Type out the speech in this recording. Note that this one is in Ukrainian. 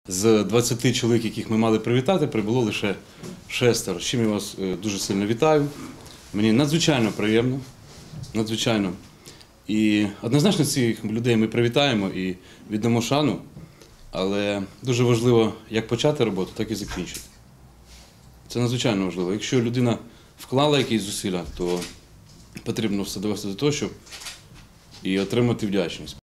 З 20 чоловік, яких ми мали привітати, прибуло лише 6. З чим я вас дуже сильно вітаю. Мені надзвичайно приємно, надзвичайно. І однозначно цих людей ми привітаємо і віддамо шану, але дуже важливо як почати роботу, так і закінчити. Це надзвичайно важливо. Якщо людина вклала якісь зусилля, то потрібно все довести до того, щоб і отримати вдячність.